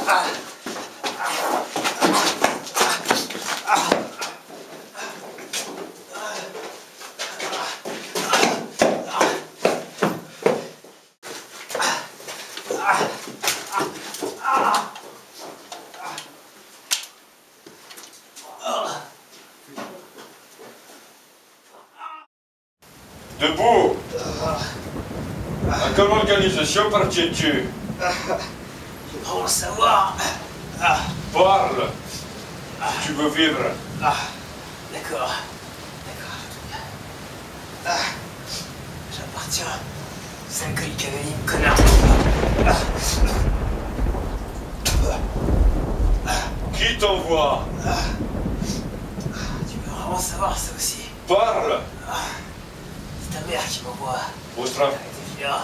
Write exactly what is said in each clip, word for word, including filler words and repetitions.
Debout. À quelle organisation appartiens-tu? Je veux le savoir. Parle. Si tu veux vivre. D'accord. D'accord, tout bien. J'appartiens. cinq Ikavenim, connard. Qui t'envoie? Tu veux vraiment savoir ça aussi? Parle. C'est ta mère qui m'envoie. Votre... Avec des vilains.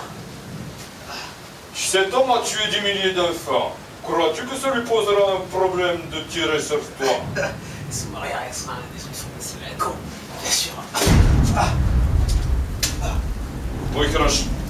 Cet homme a tué des milliers d'enfants. Crois-tu que ça lui posera un problème de tirer sur toi? Sous-marin avec son destruction de la con, bien sûr. Oui, crache.